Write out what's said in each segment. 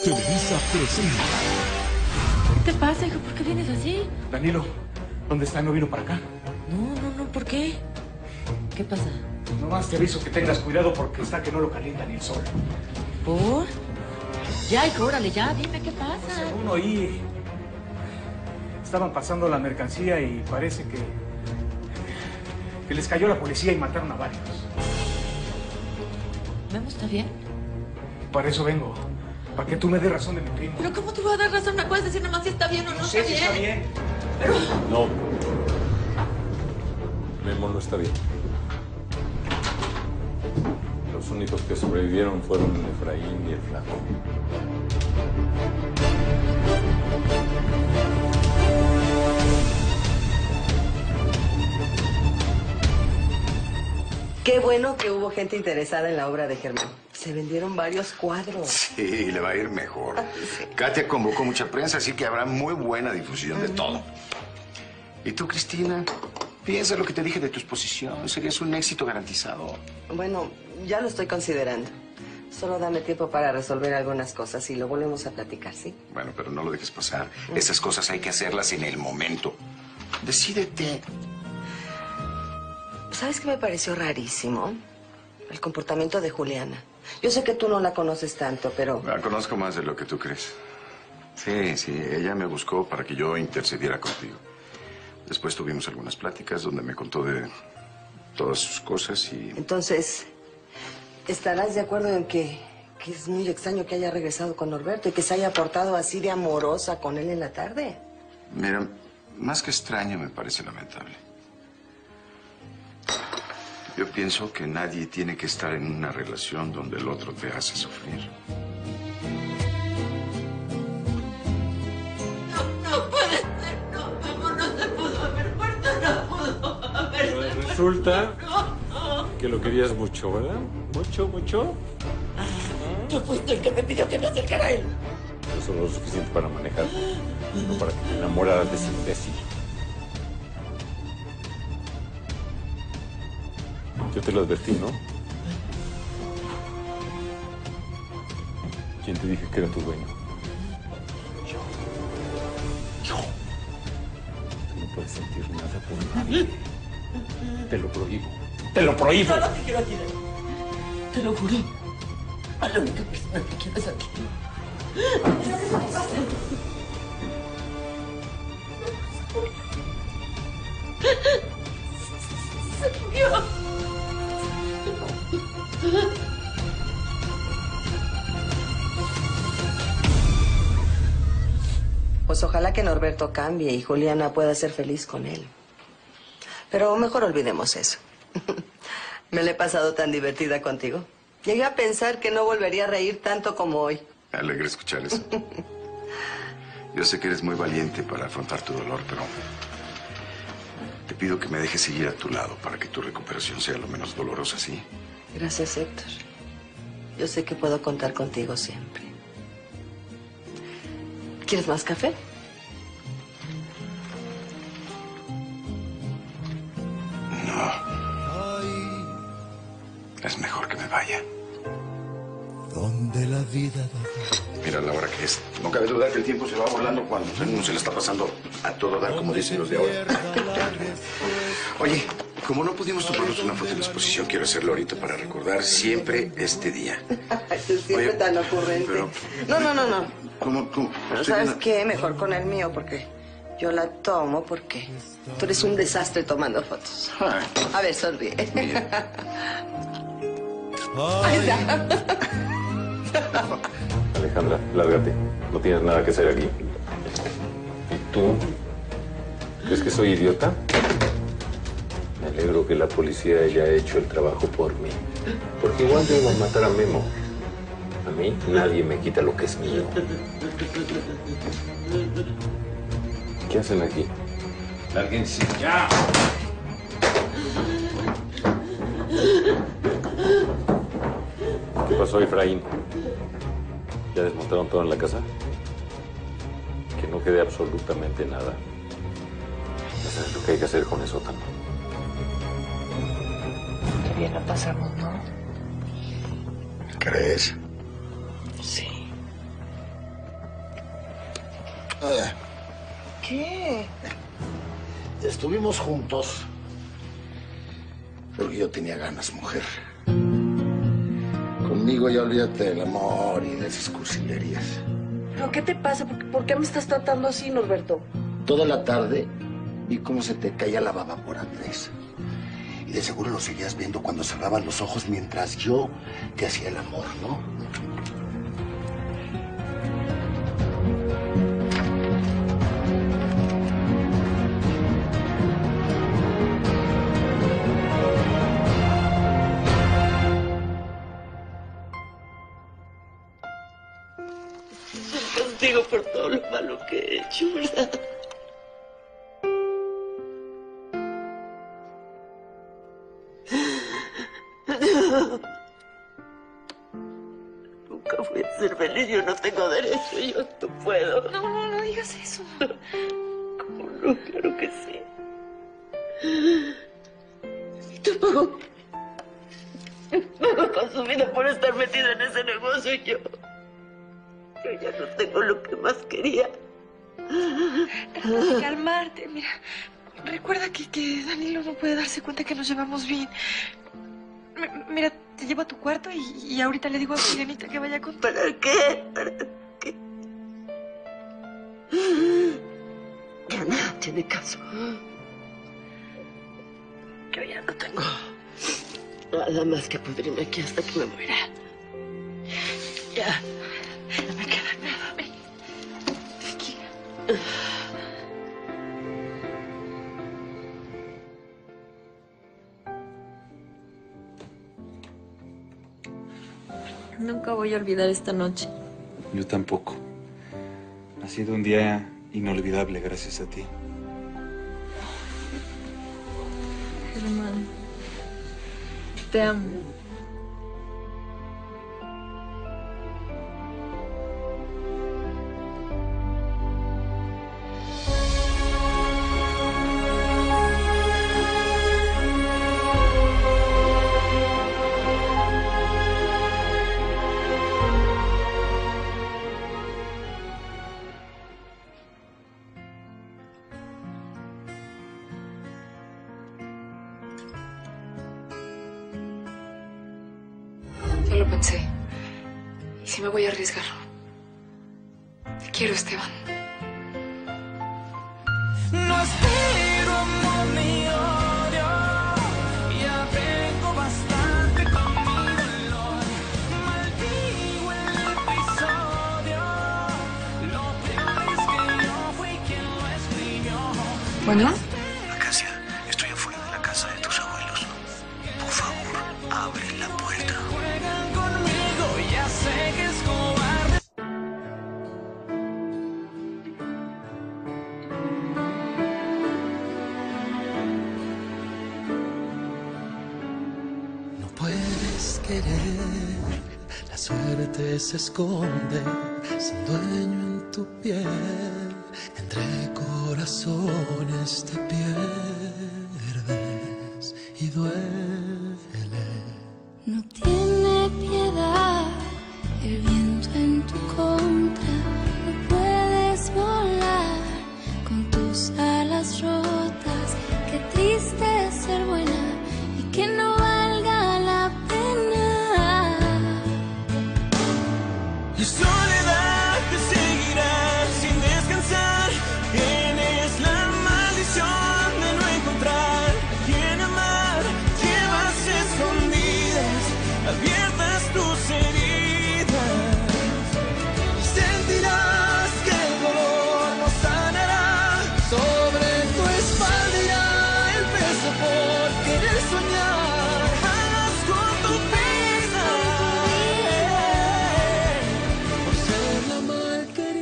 Televisa presenta. ¿Qué te pasa, hijo? ¿Por qué vienes así? Danilo, ¿dónde está? ¿No vino para acá? No, ¿por qué? ¿Qué pasa? Nomás te aviso que tengas cuidado porque está que no lo calienta ni el sol. ¿Por? Ya, hijo, órale, ya, dime qué pasa. Según oí, estaban pasando la mercancía y parece que les cayó la policía y mataron a varios. ¿Memo está bien? Para eso vengo, para que tú me des razón de mi primo. ¿Pero cómo te voy a dar razón? ¿Me puedes decir nomás si está bien o no sé está si bien? está bien. Pero... No. Memo no está bien. Los únicos que sobrevivieron fueron Efraín y el Flaco. Qué bueno que hubo gente interesada en la obra de Germán. Se vendieron varios cuadros. Sí, le va a ir mejor. Sí. Katia convocó mucha prensa, así que habrá muy buena difusión de todo. ¿Y tú, Cristina? Piensa lo que te dije de tu exposición. Serías un éxito garantizado. Bueno, ya lo estoy considerando. Solo dame tiempo para resolver algunas cosas y lo volvemos a platicar, ¿sí? Bueno, pero no lo dejes pasar. Esas cosas hay que hacerlas en el momento. Decídete. ¿Sabes qué me pareció rarísimo? El comportamiento de Juliana. Yo sé que tú no la conoces tanto, pero... La conozco más de lo que tú crees. Sí, ella me buscó para que yo intercediera contigo. Después tuvimos algunas pláticas donde me contó de todas sus cosas y... Entonces, ¿estarás de acuerdo en que es muy extraño que haya regresado con Norberto y que se haya portado así de amorosa con él en la tarde? Mira, más que extraño me parece lamentable. Yo pienso que nadie tiene que estar en una relación donde el otro te hace sufrir. No puede ser, no, Memo no se pudo haber muerto, no pudo haber muerto. Resulta que lo querías mucho, ¿verdad? ¿Mucho? Tú fuiste el que me pidió que me acercara a él. Eso no es lo suficiente para manejar, no para que te enamoraras de ese imbécil. Yo te lo advertí, ¿no? ¿Quién te dije que era tu dueño? Yo. Tú no puedes sentir nada por nadie. Te lo prohíbo. ¡Te lo prohíbo! No te quiero aquí, Dani. Te lo juro. A la única persona que quiero es aquí. Mira, ¿qué te pasa? Se murió. Pues ojalá que Norberto cambie y Juliana pueda ser feliz con él. Pero mejor olvidemos eso. Me la he pasado tan divertida contigo. Llegué a pensar que no volvería a reír tanto como hoy. Me alegra escuchar eso. Yo sé que eres muy valiente para afrontar tu dolor, pero te pido que me dejes seguir a tu lado para que tu recuperación sea lo menos dolorosa, ¿sí? Gracias, Héctor. Yo sé que puedo contar contigo siempre. ¿Quieres más café? No. Es mejor que me vaya. Donde la vida da. Mira la hora que es. No cabe duda que el tiempo se va volando cuando uno se le está pasando a todo dar, como dicen los de ahora. Oye, como no pudimos tomarnos una foto en la exposición, quiero hacerlo ahorita para recordar siempre este día. Siempre Oye, tan ocurrente. pero- No. ¿Cómo? Pero Estoy ¿sabes viendo- qué? Mejor con el mío, porque yo la tomo porque tú eres un desastre tomando fotos. Ay, A ver, sonríe. mira. Ahí está. Alejandra, lárgate. No tienes nada que hacer aquí. ¿Y tú? ¿Crees que soy idiota? Me alegro que la policía haya hecho el trabajo por mí. Porque igual yo iba a matar a Memo. A mí nadie me quita lo que es mío. ¿Qué hacen aquí? Lárguense ya. ¿Qué pasó, Efraín? ¿Ya desmontaron todo en la casa? Que no quede absolutamente nada. Ya sabes lo que hay que hacer con el sótano. Qué bien la pasamos, ¿no? ¿Crees? Sí. ¿Qué? Estuvimos juntos porque yo tenía ganas, mujer. Conmigo ya olvídate del amor y de esas cursilerías. ¿Pero qué te pasa? ¿Por qué me estás tratando así, Norberto? Toda la tarde vi cómo se te caía la baba por Andrés. Y de seguro lo seguías viendo cuando cerraban los ojos mientras yo te hacía el amor, ¿no? Castigo por todo lo malo que he hecho, ¿verdad? Nunca voy a ser feliz, yo no tengo derecho, yo no puedo. No digas eso. ¿Cómo no? Claro que sí. Y tú pagó con su vida por estar metido en ese negocio y yo ya no tengo lo que más quería. Tienes que calmarte, mira. Recuerda que Danilo no puede darse cuenta que nos llevamos bien. Mira, te llevo a tu cuarto y ahorita le digo a Sirenita que vaya contigo. ¿Para qué? ¿Para qué? Ya nada tiene caso. Yo ya no tengo nada más que pudrirme aquí hasta que me muera. Ya. No me queda nada. Ven. Tranquila. Nunca voy a olvidar esta noche. Yo tampoco. Ha sido un día inolvidable gracias a ti. Germán, te amo. Ya lo pensé. ¿Y si me voy a arriesgar? Te quiero, Esteban. No espero amor ni odio, ya tengo bastante con mi dolor. Maldigo el episodio, lo peor es que yo fui quien lo escribió. ¿Bueno? Acacia, estoy afuera de la casa de tus abuelos. Por favor, abre la puerta. Juegan conmigo, ya sé que es cobarde. No puedes querer, la suerte se esconde sin dueño en tu piel. Entre corazones te pierdes y duele. No tiene piedad el viento en tu contra. No puedes volar con tus alas rotas. Qué triste ser buena y que no valga la pena. La soledad te seguirá sin descansar. Tienes la maldición de no encontrar a quien amar. Llevas escondidas, abiertas tus heridas. Y sentirás que el dolor no sanará. Sobre tu espalda irá el peso por querer soñar. Haz con tu pena. Por ser la malquerida.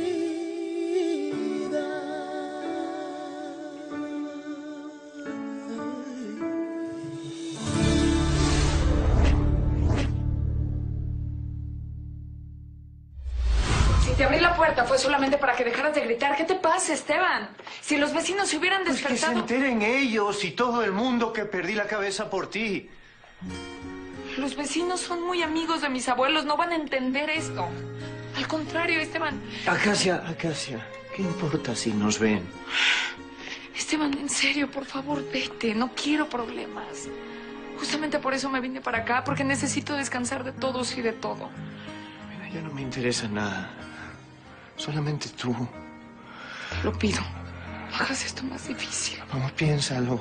Si te abrí la puerta fue solamente para que dejaras de gritar. ¿Qué te pasa, Esteban? Si los vecinos se hubieran Pues que se despertado... enteren ellos y todo el mundo que perdí la cabeza por ti. Los vecinos son muy amigos de mis abuelos. No van a entender esto. Al contrario, Esteban. Acacia, ¿qué importa si nos ven? Esteban, en serio, por favor, vete. No quiero problemas. Justamente por eso me vine para acá, porque necesito descansar de todos y de todo. Mira, ya no me interesa nada. Solamente tú. Te lo pido. No hagas esto más difícil. Vamos, piénsalo.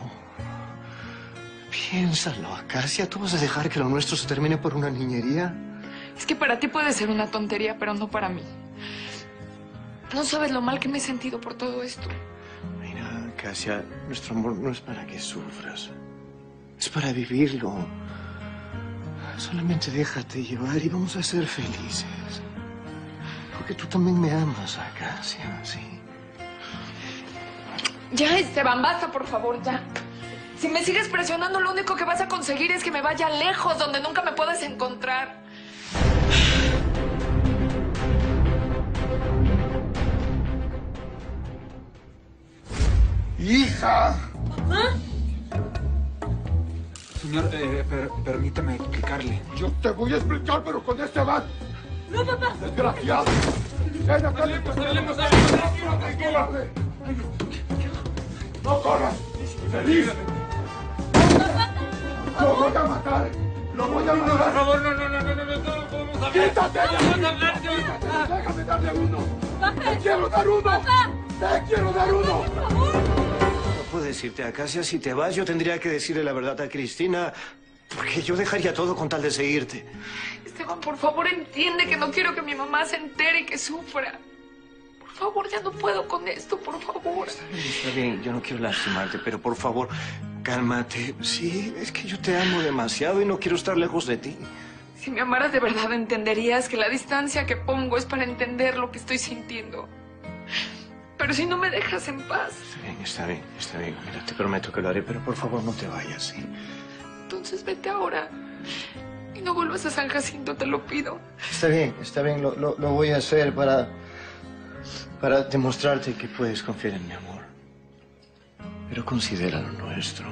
Piénsalo, Acacia. ¿Tú vas a dejar que lo nuestro se termine por una niñería? Es que para ti puede ser una tontería, pero no para mí. No sabes lo mal que me he sentido por todo esto. Mira, Acacia, nuestro amor no es para que sufras. Es para vivirlo. Solamente déjate llevar y vamos a ser felices. Porque tú también me amas, Acacia, sí. Ya, Esteban, basta, por favor, ya. Si me sigues presionando, lo único que vas a conseguir es que me vaya lejos, donde nunca me puedas encontrar. ¡Hija! ¿Mamá? Señor, permítame explicarle. Yo te voy a explicar, pero con este van. ¡No, papá! ¡Desgraciado! ¡Ven acá! ¡No corras! ¡Feliz! ¡Lo voy a matar! ¡Lo voy a matar! Por favor, no podemos hablar. ¡Quítate! ¡Vamos a hablar! ¡Déjame darle uno! ¡Te quiero dar uno! ¡Te quiero dar uno! No puedo decirte, Acacia, si te vas, yo tendría que decirle la verdad a Cristina, porque yo dejaría todo con tal de seguirte. Esteban, por favor, entiende que no quiero que mi mamá se entere y que sufra. Por favor, ya no puedo con esto, por favor. Está bien, yo no quiero lastimarte, pero por favor, cálmate. Sí, es que yo te amo demasiado y no quiero estar lejos de ti. Si me amaras de verdad, entenderías que la distancia que pongo es para entender lo que estoy sintiendo. Pero si no me dejas en paz... Está bien. Mira, te prometo que lo haré, pero por favor no te vayas, ¿sí? Entonces vete ahora. Y no vuelvas a San Jacinto, te lo pido. Está bien, lo voy a hacer para demostrarte que puedes confiar en mi amor. Pero considera lo nuestro.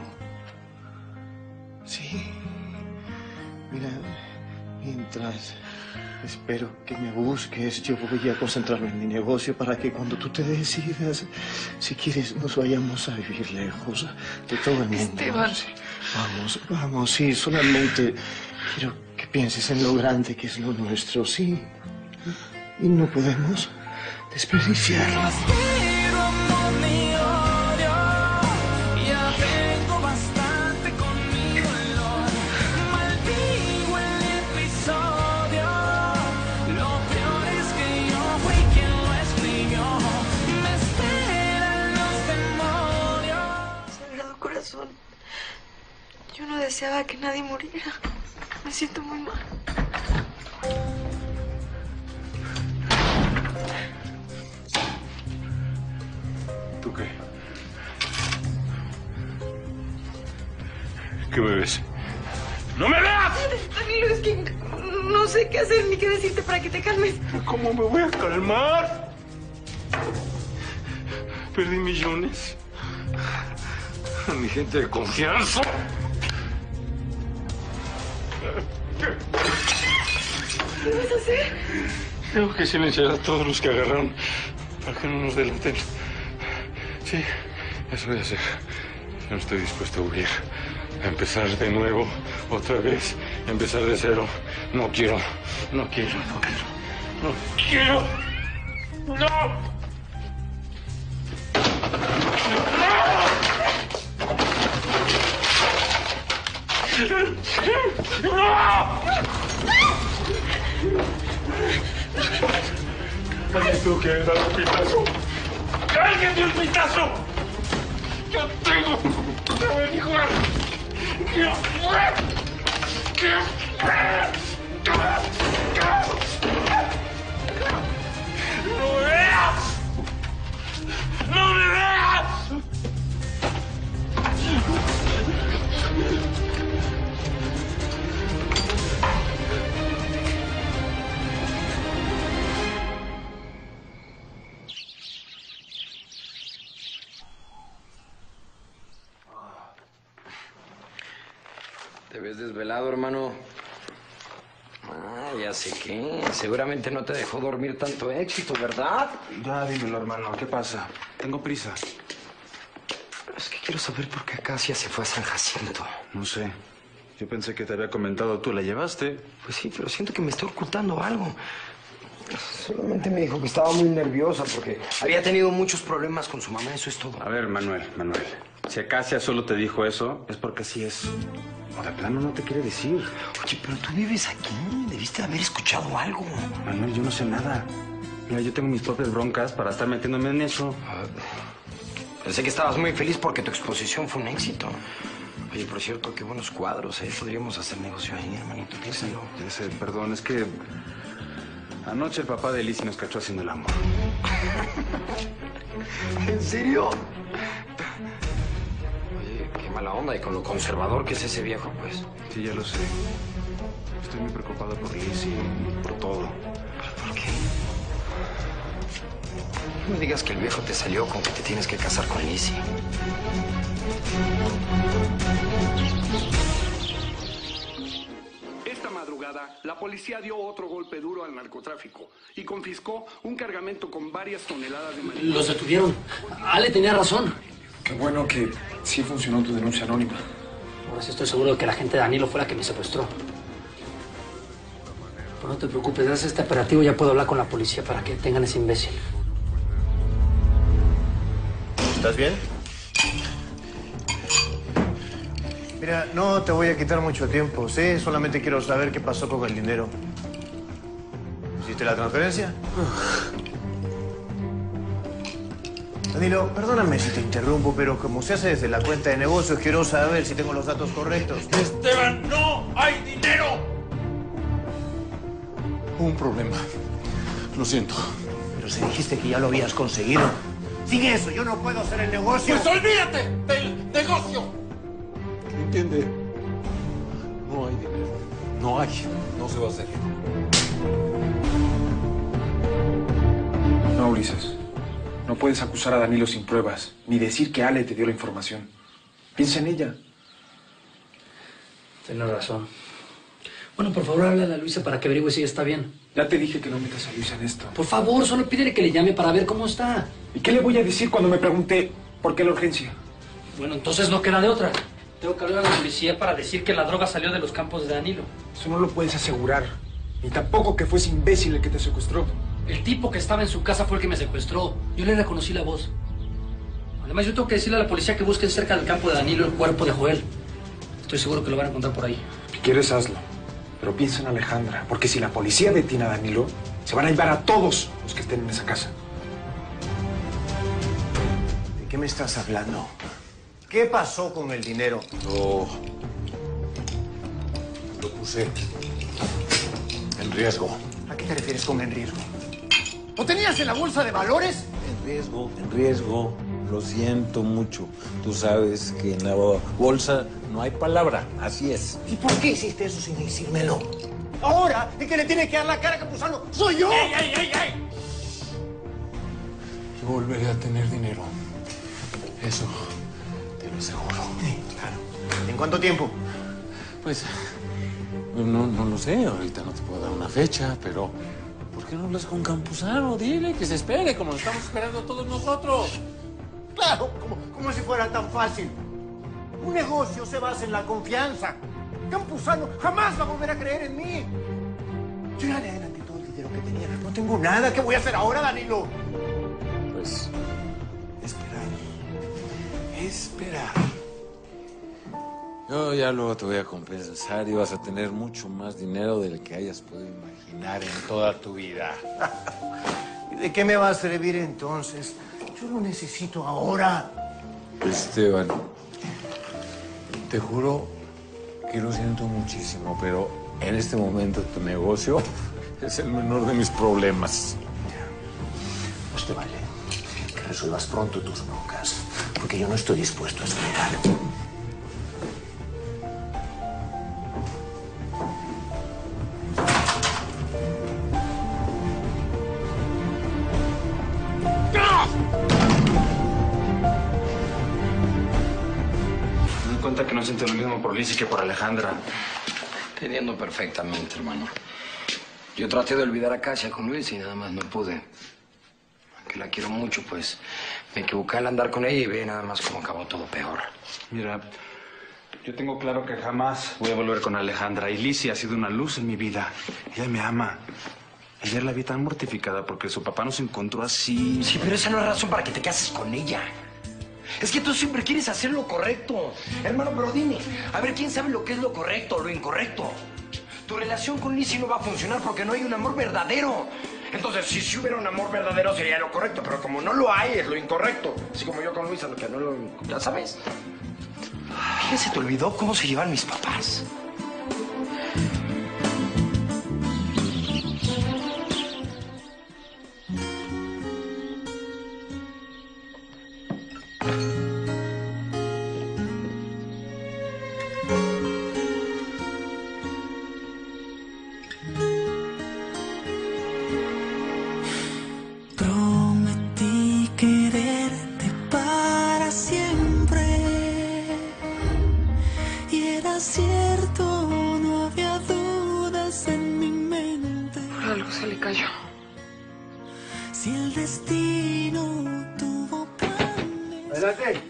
Sí. Mira, mientras espero que me busques, yo voy a concentrarme en mi negocio para que cuando tú te decidas, si quieres, nos vayamos a vivir lejos de todo el mundo. Esteban. Sí. Vamos, sí, solamente quiero que pienses en lo grande que es lo nuestro, sí. Y no podemos desperdiciarlo. Corazón, yo no deseaba que nadie muriera. Me siento muy mal. ¿Tú qué? ¿Qué me ves? ¡No me veas! Danilo, es que no sé qué hacer ni qué decirte para que te calmes. ¿Cómo me voy a calmar? Perdí millones. A mi gente de confianza. ¿Qué vas a hacer? Tengo que silenciar a todos los que agarraron para que no nos delaten. Sí, eso voy a hacer. Yo no estoy dispuesto a huir. A empezar de nuevo, otra vez, empezar de cero. No quiero. ¡No! Alguien tuvo que dar un pitazo. ¡Alguien dio un pitazo! ¡Yo tengo que averiguar qué fue! ¡No me veas! ¡No me veas! Te ves desvelado, hermano. ya sé qué. Seguramente no te dejó dormir tanto éxito, ¿verdad? Ya, dímelo, hermano. ¿Qué pasa? Tengo prisa. Es que quiero saber por qué Acacia se fue a San Jacinto. No sé. Yo pensé que te había comentado tú. ¿La llevaste? Pues sí, pero siento que me está ocultando algo. Solamente me dijo que estaba muy nerviosa porque había tenido muchos problemas con su mamá. Eso es todo. A ver, Manuel. Si Acacia solo te dijo eso, es porque así es. O de plano no te quiere decir. Oye, pero tú vives aquí. Debiste haber escuchado algo. Manuel, yo no sé nada. Mira, yo tengo mis propias broncas para estar metiéndome en eso. Pensé que estabas muy feliz porque tu exposición fue un éxito. Oye, por cierto, qué buenos cuadros, ¿eh? Podríamos hacer negocio ahí, hermanito. Piénsalo. Ya sé, perdón, es que anoche el papá de Lizzie nos cachó haciendo el amor. ¿En serio? Oye, qué mala onda. Y con lo conservador que es ese viejo, pues. Sí, ya lo sé. Estoy muy preocupado por Lizzie y por todo. ¿Pero por qué? No me digas que el viejo te salió con que te tienes que casar con Lizzie. Esta madrugada, la policía dio otro golpe duro al narcotráfico y confiscó un cargamento con varias toneladas de marihuana. Los detuvieron. Ale tenía razón. Qué bueno que sí funcionó tu denuncia anónima. Ahora sí estoy seguro de que la gente de Danilo fue la que me secuestró. Pero no te preocupes, gracias a este operativo ya puedo hablar con la policía para que detengan a ese imbécil. ¿Estás bien? Mira, no te voy a quitar mucho tiempo, ¿sí? Solamente quiero saber qué pasó con el dinero. ¿Hiciste la transferencia? Danilo, perdóname si te interrumpo, pero como se hace desde la cuenta de negocios, quiero saber si tengo los datos correctos. ¡Esteban, no hay dinero! Hubo un problema. Lo siento. Pero si dijiste que ya lo habías conseguido. Sin eso, yo no puedo hacer el negocio. ¡Pues olvídate del negocio! ¿Entiende? No hay dinero. No hay. No se va a hacer. No, Ulises. No puedes acusar a Danilo sin pruebas, ni decir que Ale te dio la información. Piensa en ella. Tienes razón. Bueno, por favor, háblale a Luisa para que averigüe si está bien. Ya te dije que no metas a Luisa en esto. Por favor, solo pídele que le llame para ver cómo está. ¿Y qué le voy a decir cuando me pregunte por qué la urgencia? Bueno, entonces no queda de otra. Tengo que hablar a la policía para decir que la droga salió de los campos de Danilo. Eso no lo puedes asegurar. Ni tampoco que fue ese imbécil el que te secuestró. El tipo que estaba en su casa fue el que me secuestró. Yo le reconocí la voz. Además, yo tengo que decirle a la policía que busquen cerca del campo de Danilo el cuerpo de Joel. Estoy seguro que lo van a encontrar por ahí. Si quieres, hazlo. Pero piensa en Alejandra, porque si la policía detiene a Danilo, se van a llevar a todos los que estén en esa casa. ¿De qué me estás hablando? ¿Qué pasó con el dinero? Lo puse en riesgo. ¿A qué te refieres con en riesgo? ¿Lo tenías en la bolsa de valores? En riesgo. Lo siento mucho. Tú sabes que en la bolsa no hay palabra. Así es. ¿Y por qué hiciste eso sin decírmelo? Ahora, el que le tiene que dar la cara a Campuzano soy yo. ¡Ey, ey, ey, ey! Yo volveré a tener dinero. Eso te lo aseguro. Claro. ¿En cuánto tiempo? Pues, no lo sé. Ahorita no te puedo dar una fecha, pero ¿por qué no hablas con Campuzano? Dile que se espere, como lo estamos esperando todos nosotros. Claro, como si fuera tan fácil. Un negocio se basa en la confianza. Campuzano jamás va a volver a creer en mí. Yo ya le adelanté todo el dinero que tenía. No tengo nada. ¿Qué voy a hacer ahora, Danilo? Pues, esperar. Yo ya luego te voy a compensar y vas a tener mucho más dinero del que hayas podido imaginar en toda tu vida. ¿Y de qué me va a servir entonces? Yo lo necesito ahora. Esteban, te juro que lo siento muchísimo, pero en este momento tu negocio es el menor de mis problemas. Pues te vale que resuelvas pronto tus broncas, porque yo no estoy dispuesto a esperar. Me doy cuenta que no siento lo mismo por Lizzie que por Alejandra. Te entiendo perfectamente, hermano. Yo traté de olvidar a Kasia con Luis y nada más no pude. Aunque la quiero mucho, pues me equivoqué al andar con ella y ve nada más cómo acabó todo peor. Mira, yo tengo claro que jamás voy a volver con Alejandra. Y Lizzie ha sido una luz en mi vida. Ella me ama. Ayer la vi tan mortificada porque su papá nos encontró así. Sí, pero esa no es razón para que te cases con ella. Es que tú siempre quieres hacer lo correcto. Hermano, pero dime, a ver, ¿quién sabe lo que es lo correcto o lo incorrecto? Tu relación con Lizzie no va a funcionar porque no hay un amor verdadero. Entonces, si hubiera un amor verdadero sería lo correcto, pero como no lo hay, es lo incorrecto. Así como yo con Luisa, lo que no lo... ¿Ya sabes? ¿Qué se te olvidó cómo se llevan mis papás? Prometí quererte para siempre y era cierto, no había dudas en mi mente. Por algo se le cayó. Si el destino tuvo planes. Adelante.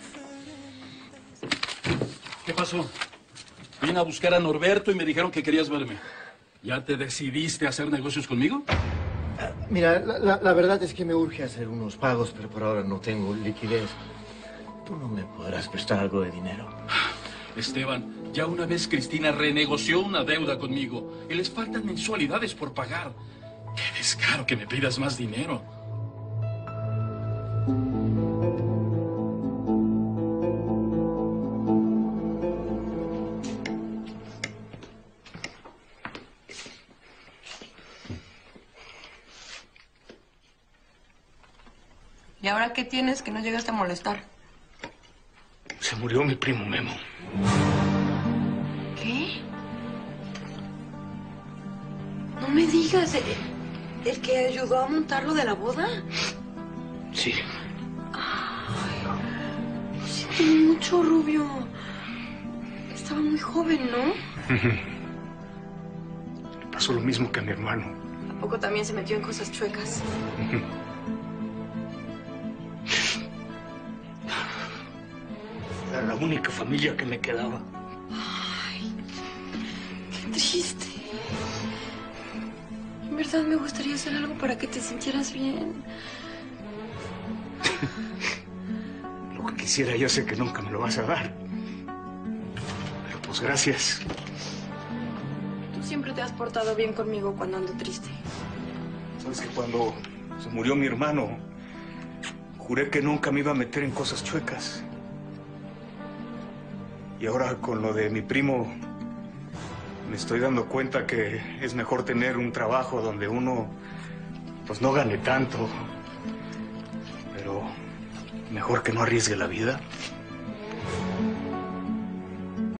¿Qué pasó? Vine a buscar a Norberto y me dijeron que querías verme. ¿Ya te decidiste a hacer negocios conmigo? Mira, la verdad es que me urge hacer unos pagos, pero por ahora no tengo liquidez. ¿Tú no me podrás prestar algo de dinero? Esteban, ya una vez Cristina renegoció una deuda conmigo y les faltan mensualidades por pagar. Qué descaro que me pidas más dinero. ¿Y ahora qué tienes que no llegaste a molestar? Se murió mi primo Memo. ¿Qué? No me digas, ¿el que ayudó a montar lo de la boda? Sí. Lo siento mucho, Rubio. Estaba muy joven, ¿no? Le pasó lo mismo que a mi hermano. ¿A poco también se metió en cosas chuecas? Era la única familia que me quedaba. Ay, qué triste. En verdad me gustaría hacer algo para que te sintieras bien. Lo que quisiera yo sé que nunca me lo vas a dar. Pero pues gracias. Tú siempre te has portado bien conmigo cuando ando triste. Sabes que cuando se murió mi hermano, juré que nunca me iba a meter en cosas chuecas. Y ahora con lo de mi primo, me estoy dando cuenta que es mejor tener un trabajo donde uno, pues no gane tanto, pero mejor que no arriesgue la vida.